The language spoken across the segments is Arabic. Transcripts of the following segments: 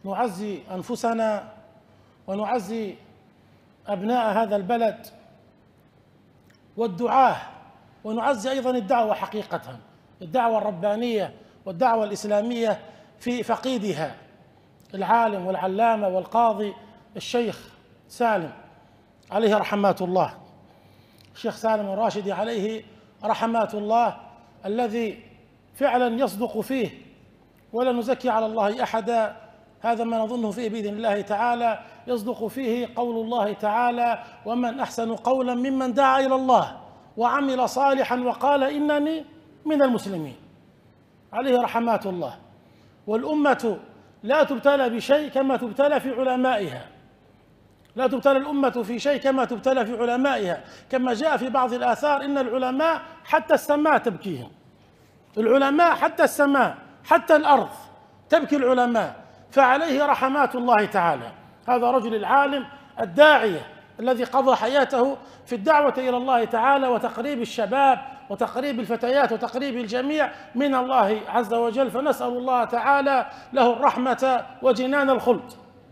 نعزي أنفسنا ونعزي أبناء هذا البلد والدعاة، ونعزي أيضا الدعوة حقيقة، الدعوة الربانية والدعوة الإسلامية في فقيدها العالم والعلامة والقاضي الشيخ سالم عليه رحمات الله، الشيخ سالم الراشدي عليه رحمات الله، الذي فعلا يصدق فيه ولا نزكي على الله أحدا، هذا ما نظنه فيه بإذن الله تعالى، يصدق فيه قول الله تعالى: ومن أحسن قولا ممن دعا إلى الله وعمل صالحا وقال إنني من المسلمين، عليه رحمات الله. والأمة لا تبتلى بشيء كما تبتلى في علمائها، لا تبتلى الأمة في شيء كما تبتلى في علمائها، كما جاء في بعض الآثار: إن العلماء حتى السماء تبكيهم، العلماء حتى السماء حتى الأرض تبكي العلماء، فعليه رحمات الله تعالى. هذا رجل العالم الداعية الذي قضى حياته في الدعوة إلى الله تعالى وتقريب الشباب وتقريب الفتيات وتقريب الجميع من الله عز وجل، فنسأل الله تعالى له الرحمة وجنان الخلد.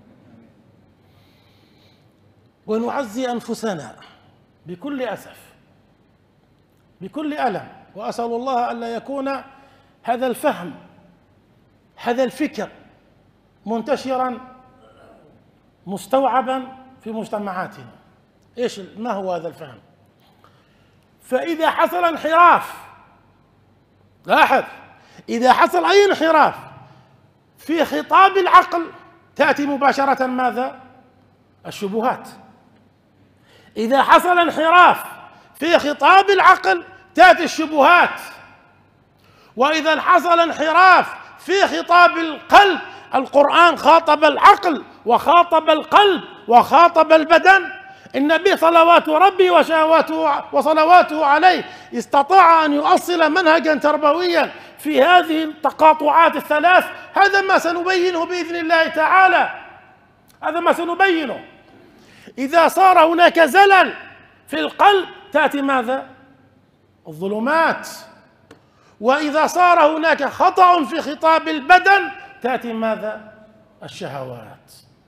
ونعزي أنفسنا بكل أسف بكل ألم، وأسأل الله ألا يكون هذا الفهم هذا الفكر منتشرا مستوعبا في مجتمعاتنا. ما هو هذا الفهم؟ فإذا حصل انحراف، لاحظ، إذا حصل أي انحراف في خطاب العقل تأتي مباشرة ماذا؟ الشبهات. إذا حصل انحراف في خطاب العقل تأتي الشبهات. وإذا حصل انحراف في خطاب القلب، القرآن خاطب العقل وخاطب القلب وخاطب البدن. النبي صلوات ربي وصلواته عليه استطاع أن يؤصل منهجا تربويا في هذه التقاطعات الثلاث. هذا ما سنبينه بإذن الله تعالى، هذا ما سنبينه. إذا صار هناك زلل في القلب تأتي ماذا؟ الظلمات. وإذا صار هناك خطأ في خطاب البدن تأتي ماذا؟ الشهوات.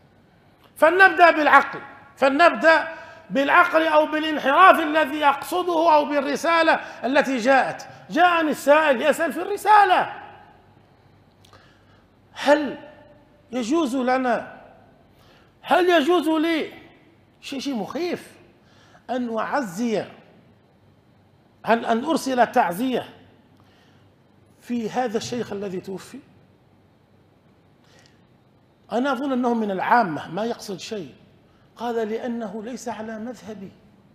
فلنبدأ بالعقل أو بالانحراف الذي يقصده أو بالرسالة التي جاءت. جاءني السائل يسأل في الرسالة: هل يجوز لي شيء مخيف أن أعزي، أن أرسل تعزية في هذا الشيخ الذي توفي؟ أنا أظن أنه من العامة ما يقصد شيء. قال: لأنه ليس على مذهبي.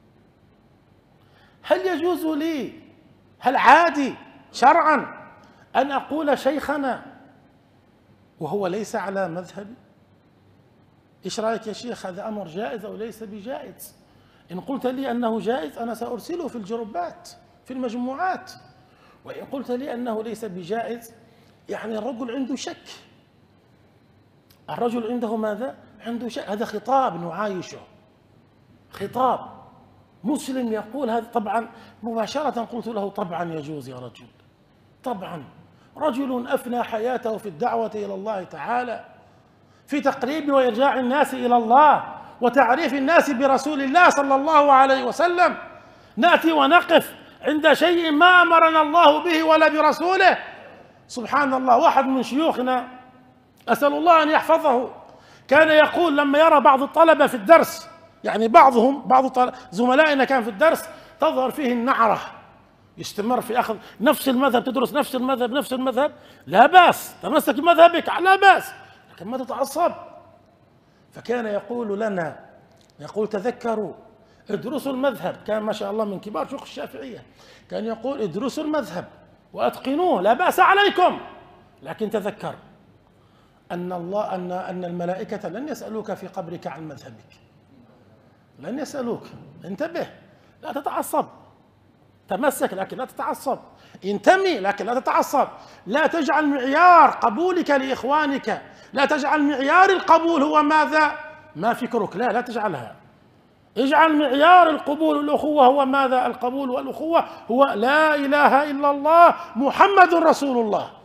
هل يجوز لي، هل عادي شرعا أن أقول شيخنا وهو ليس على مذهبي؟ إيش رأيك يا شيخ؟ هذا أمر جائز أو ليس بجائز؟ إن قلت لي أنه جائز أنا سأرسله في الجروبات في المجموعات، وإن قلت لي أنه ليس بجائز يعني الرجل عنده شك، الرجل عنده ماذا؟ عنده شك. هذا خطاب نعايشه، خطاب مسلم يقول هذا. طبعا مباشرة قلت له: طبعا يجوز يا رجل، طبعا رجل أفنى حياته في الدعوة إلى الله تعالى، في تقريب وإرجاع الناس إلى الله وتعريف الناس برسول الله صلى الله عليه وسلم. نأتي ونقف عند شيء ما أمرنا الله به ولا برسوله. سبحان الله. واحد من شيوخنا أسأل الله أن يحفظه كان يقول لما يرى بعض الطلبة في الدرس، يعني بعض زملائنا كان في الدرس تظهر فيه النعرة، يستمر في أخذ نفس المذهب، تدرس نفس المذهب، لا بأس، تمسك بمذهبك لا بأس، لكن ما تتعصب. فكان يقول لنا، يقول: تذكروا ادرسوا المذهب. كان ما شاء الله من كبار شيوخ الشافعية، كان يقول: ادرسوا المذهب وأتقنوه لا بأس عليكم، لكن تذكر أن الملائكة لن يسألوك في قبرك عن مذهبك، لن يسألوك. انتبه، لا تتعصب، تمسك لكن لا تتعصب، انتمي لكن لا تتعصب. لا تجعل معيار قبولك لإخوانك، لا تجعل معيار القبول هو ماذا؟ ما فكرك، لا تجعلها. اجعل معيار القبول والأخوة هو ماذا؟ القبول والأخوة هو لا إله إلا الله محمد رسول الله.